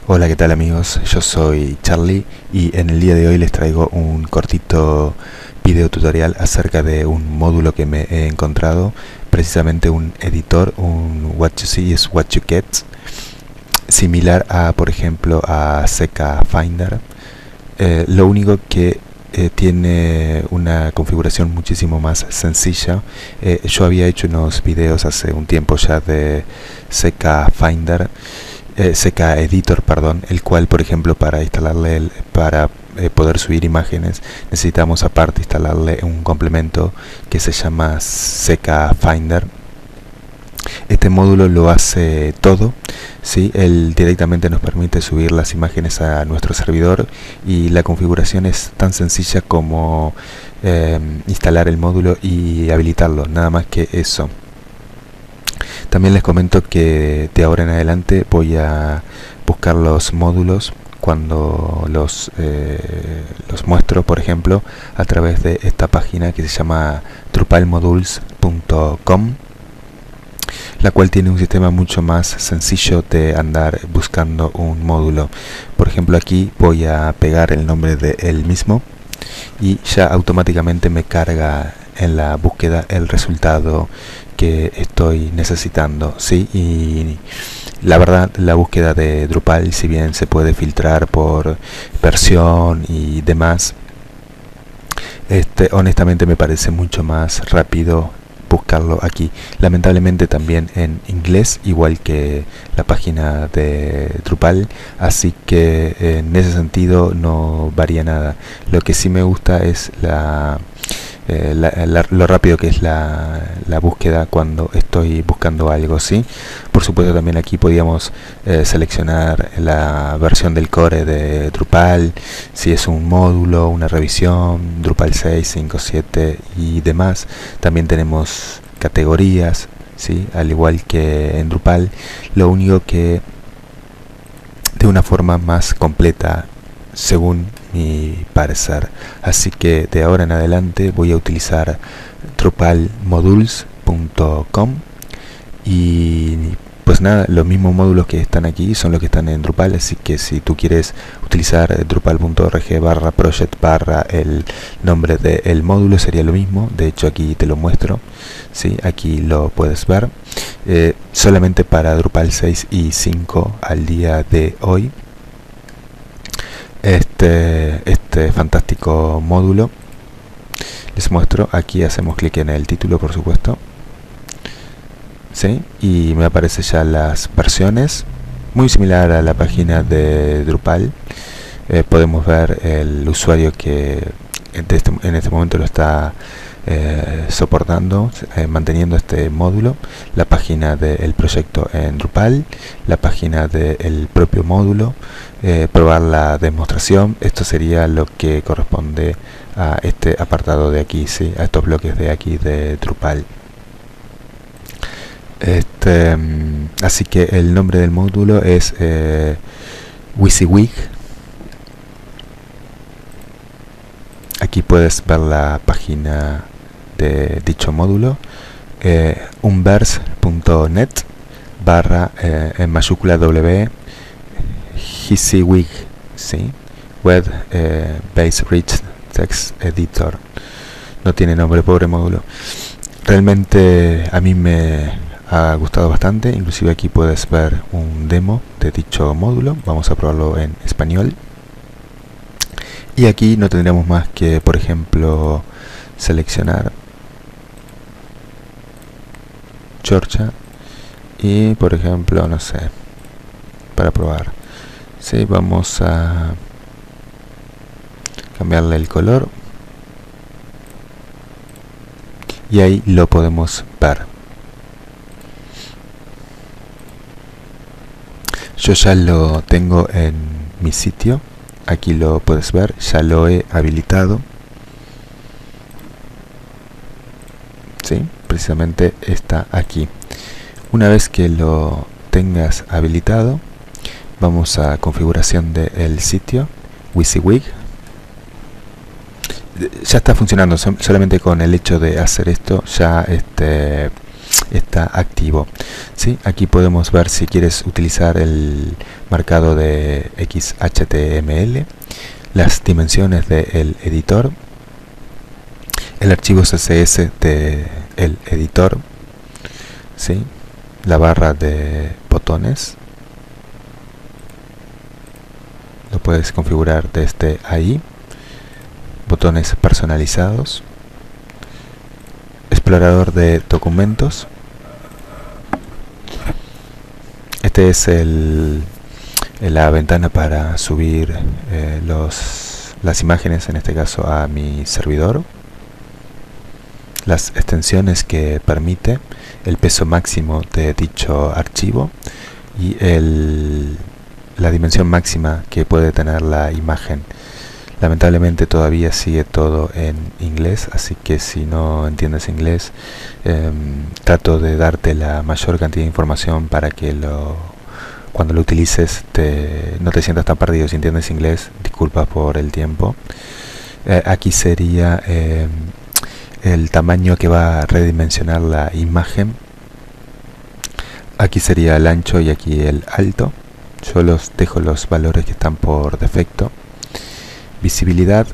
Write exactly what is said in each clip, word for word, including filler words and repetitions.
Hola, ¿qué tal amigos? Yo soy Charlie y en el día de hoy les traigo un cortito video tutorial acerca de un módulo que me he encontrado, precisamente un editor, un What You See is What You Get, similar a, por ejemplo, a C K Finder. Eh, lo único que eh, tiene una configuración muchísimo más sencilla. Eh, yo había hecho unos videos hace un tiempo ya de C K Finder, eh, C K Editor, perdón, el cual, por ejemplo, para instalarle el, para eh, poder subir imágenes necesitamos aparte instalarle un complemento que se llama C K Finder. Este módulo lo hace todo, ¿sí? Él directamente nos permite subir las imágenes a nuestro servidor y la configuración es tan sencilla como eh, instalar el módulo y habilitarlo, nada más que eso. También les comento que de ahora en adelante voy a buscar los módulos cuando los, eh, los muestro, por ejemplo, a través de esta página que se llama drupal modules punto com, la cual tiene un sistema mucho más sencillo de andar buscando un módulo. Por ejemplo, aquí voy a pegar el nombre de él mismo y ya automáticamente me carga en la búsqueda el resultado que estoy necesitando, ¿sí? Y la verdad, la búsqueda de Drupal, si bien se puede filtrar por versión y demás, este, honestamente me parece mucho más rápido buscarlo aquí. Lamentablemente también en inglés, igual que la página de Drupal, así que en ese sentido no varía nada. Lo que sí me gusta es la, eh, la, la lo rápido que es la, la búsqueda cuando estoy buscando algo, ¿sí? Por supuesto también aquí podíamos eh, seleccionar la versión del core de Drupal, si es un módulo, una revisión, Drupal seis, cinco, siete y demás. También tenemos categorías, ¿sí? Al igual que en Drupal, lo único que de una forma más completa según mi parecer. Así que de ahora en adelante voy a utilizar drupal modules punto com y pues nada, los mismos módulos que están aquí son los que están en Drupal, así que si tú quieres utilizar drupal punto org barra project barra el nombre del módulo sería lo mismo. De hecho aquí te lo muestro, ¿sí? Aquí lo puedes ver, eh, solamente para Drupal seis y cinco al día de hoy. Este, este fantástico módulo les muestro. Aquí hacemos clic en el título, por supuesto, ¿sí? Y me aparecen ya las versiones, muy similar a la página de Drupal. Eh, podemos ver el usuario que en este, en este momento lo está eh, soportando, eh, manteniendo este módulo, la página del proyecto en Drupal, la página del propio módulo, eh, probar la demostración. Esto sería lo que corresponde a este apartado de aquí, ¿sí? A estos bloques de aquí de Drupal. Este, así que el nombre del módulo es eh, WYSIWYG. Aquí puedes ver la página de dicho módulo, eh, unverse punto net barra eh, en mayúscula W WYSIWYG, ¿sí? Web eh, Base Rich Text Editor. No tiene nombre, pobre módulo. Realmente a mí me ha gustado bastante. Inclusive aquí puedes ver un demo de dicho módulo. Vamos a probarlo en español. Y aquí no tendremos más que, por ejemplo, seleccionar Georgia y, por ejemplo, no sé, para probar, sí, vamos a cambiarle el color y ahí lo podemos ver. Yo ya lo tengo en mi sitio. Aquí lo puedes ver, ya lo he habilitado, ¿sí? Precisamente está aquí. Una vez que lo tengas habilitado, vamos a configuración del sitio, WYSIWYG. Ya está funcionando, solamente con el hecho de hacer esto ya este, está activo. ¿Sí? Aquí podemos ver si quieres utilizar el marcado de X H T M L, las dimensiones del editor, el archivo C S S del editor, ¿sí? La barra de botones, lo puedes configurar desde ahí, botones personalizados, explorador de documentos. Este es el, la ventana para subir eh, los, las imágenes, en este caso a mi servidor, las extensiones que permite, el peso máximo de dicho archivo y el, la dimensión máxima que puede tener la imagen. Lamentablemente todavía sigue todo en inglés, así que si no entiendes inglés, eh, trato de darte la mayor cantidad de información para que lo, cuando lo utilices te, no te sientas tan perdido. Si entiendes inglés, disculpa por el tiempo. Eh, aquí sería eh, el tamaño que va a redimensionar la imagen. Aquí sería el ancho y aquí el alto. Yo los dejo los valores que están por defecto. Visibilidad,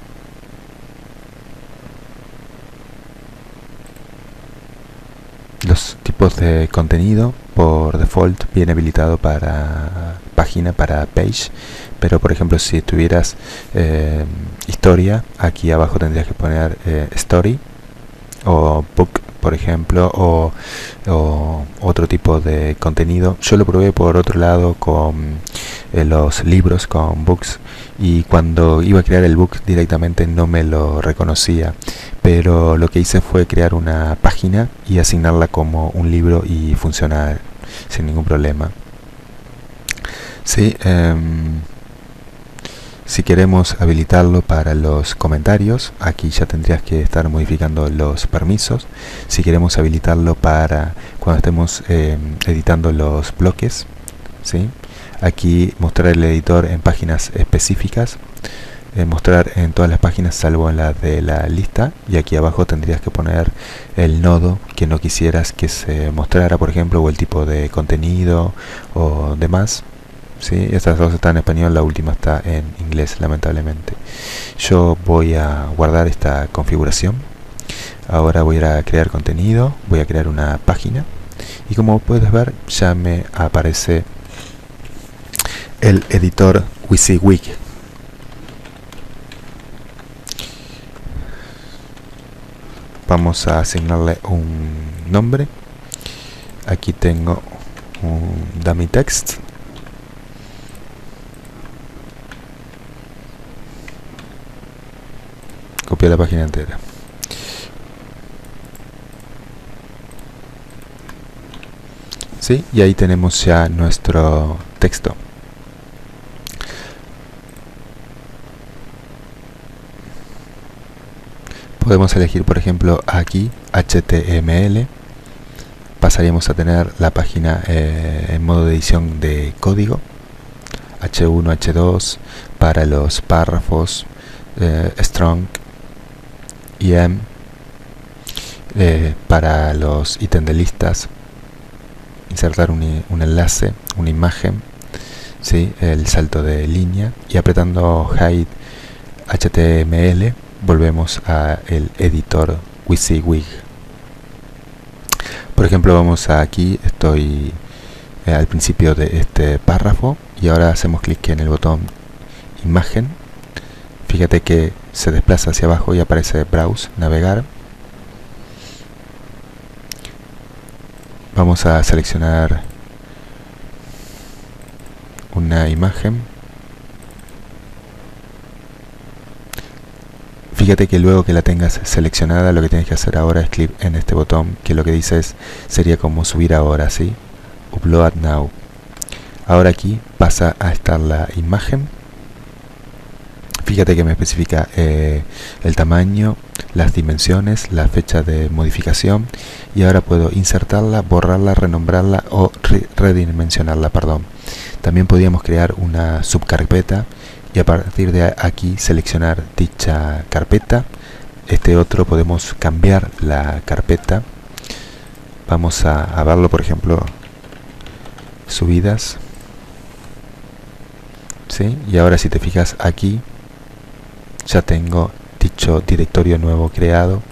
los tipos de contenido por default viene habilitado para página, para page, pero por ejemplo si tuvieras eh, historia, aquí abajo tendrías que poner eh, story o book, por ejemplo, o, o otro tipo de contenido. Yo lo probé por otro lado con eh, los libros, con books, y cuando iba a crear el book directamente no me lo reconocía, pero lo que hice fue crear una página y asignarla como un libro y funciona sin ningún problema. Sí, eh, si queremos habilitarlo para los comentarios, aquí ya tendrías que estar modificando los permisos. Si queremos habilitarlo para cuando estemos eh, editando los bloques, ¿sí? Aquí mostrar el editor en páginas específicas, eh, mostrar en todas las páginas salvo en la de la lista, y aquí abajo tendrías que poner el nodo que no quisieras que se mostrara, por ejemplo, o el tipo de contenido o demás. ¿Sí? Estas dos están en español, la última está en inglés, lamentablemente. Yo voy a guardar esta configuración. Ahora voy a ir a crear contenido, voy a crear una página, y como puedes ver ya me aparece el editor WYSIWYG. Vamos a asignarle un nombre. Aquí tengo un dummy text. Copia la página entera. ¿Sí? Y ahí tenemos ya nuestro texto. Podemos elegir, por ejemplo, aquí H T M L. Pasaríamos a tener la página eh, en modo de edición de código. H uno, H dos para los párrafos, eh, strong, I M eh, para los ítems de listas, insertar un, un enlace, una imagen, ¿sí? El salto de línea, y apretando Hide H T M L volvemos a el editor WYSIWYG. Por ejemplo, vamos a aquí, estoy eh, al principio de este párrafo, y ahora hacemos clic en el botón imagen. Fíjate que se desplaza hacia abajo y aparece Browse, navegar. Vamos a seleccionar una imagen. Fíjate que luego que la tengas seleccionada, lo que tienes que hacer ahora es clic en este botón, que lo que dice es, sería como subir ahora, ¿sí? Upload now. Ahora aquí pasa a estar la imagen. Fíjate que me especifica eh, el tamaño, las dimensiones, la fecha de modificación, y ahora puedo insertarla, borrarla, renombrarla o re redimensionarla, perdón. También podríamos crear una subcarpeta y a partir de aquí seleccionar dicha carpeta. Este otro podemos cambiar la carpeta. vamos a, a verlo, por ejemplo, subidas, ¿sí? Y ahora si te fijas aquí ya tengo dicho directorio nuevo creado.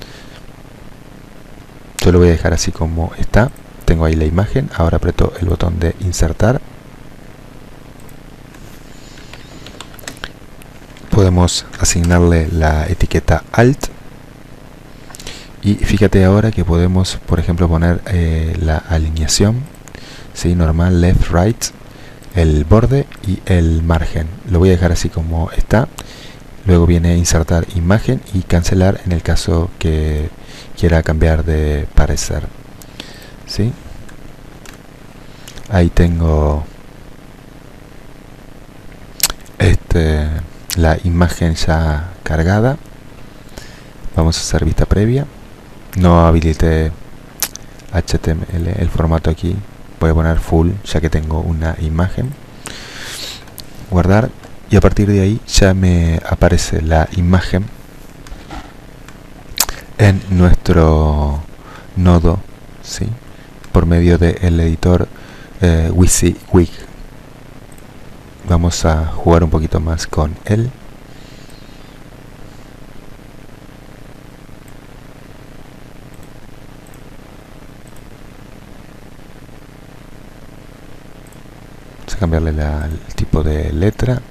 Yo lo voy a dejar así como está. Tengo ahí la imagen. Ahora aprieto el botón de insertar. Podemos asignarle la etiqueta alt. Y fíjate ahora que podemos, por ejemplo, poner eh, la alineación, ¿sí? Normal, left, right, el borde y el margen. Lo voy a dejar así como está. Luego viene insertar imagen y cancelar en el caso que quiera cambiar de parecer, ¿sí? Ahí tengo este, la imagen ya cargada. Vamos a hacer vista previa. No habilité H T M L, el formato aquí. Voy a poner full ya que tengo una imagen. Guardar. Y a partir de ahí ya me aparece la imagen en nuestro nodo, ¿sí? Por medio del editor eh, WYSIWYG. Vamos a jugar un poquito más con él. Vamos a cambiarle la, el tipo de letra.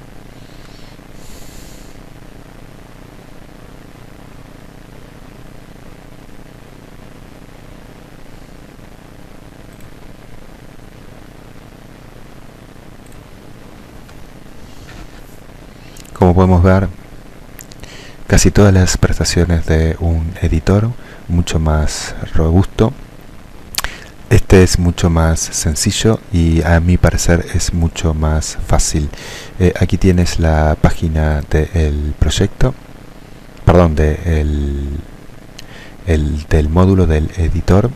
Como podemos ver, casi todas las prestaciones de un editor, mucho más robusto. Este es mucho más sencillo y a mi parecer es mucho más fácil. Eh, aquí tienes la página del proyecto, perdón, de el, el, del módulo del editor.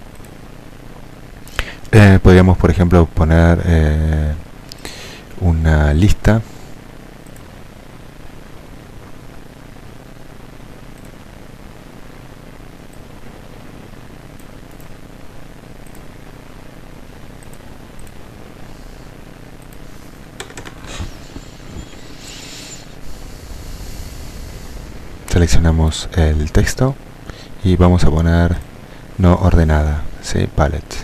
Eh, podríamos, por ejemplo, poner eh, una lista. Seleccionamos el texto y vamos a poner no ordenada, ¿sí? Palette.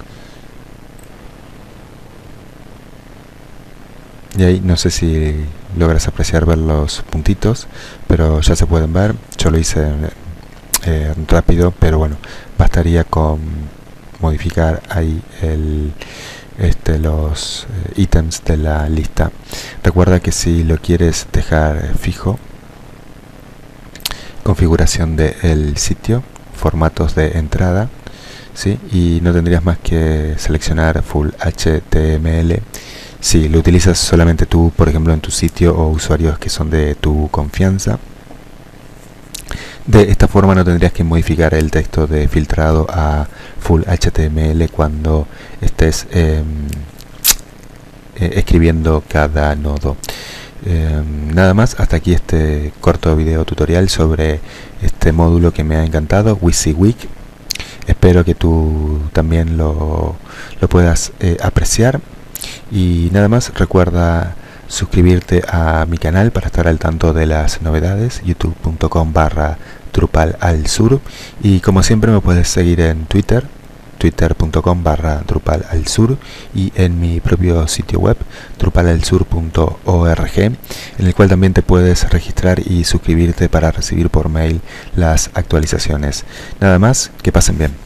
Y ahí no sé si logras apreciar ver los puntitos, pero ya se pueden ver. Yo lo hice eh, rápido, pero bueno, bastaría con modificar ahí el este los eh, ítems de la lista. Recuerda que si lo quieres dejar fijo, configuración del sitio, formatos de entrada, ¿sí? Y no tendrías más que seleccionar full H T M L si lo utilizas solamente tú, por ejemplo, en tu sitio o usuarios que son de tu confianza. De esta forma no tendrías que modificar el texto de filtrado a full H T M L cuando estés eh, eh, escribiendo cada nodo. Eh, nada más, hasta aquí este corto video tutorial sobre este módulo que me ha encantado, WYSIWYG. Espero que tú también lo, lo puedas eh, apreciar. Y nada más, recuerda suscribirte a mi canal para estar al tanto de las novedades, youtube punto com barra Drupal al sur. Y como siempre me puedes seguir en Twitter, twitter punto com barra Drupal al sur, y en mi propio sitio web drupal al sur punto org, en el cual también te puedes registrar y suscribirte para recibir por mail las actualizaciones. Nada más, que pasen bien.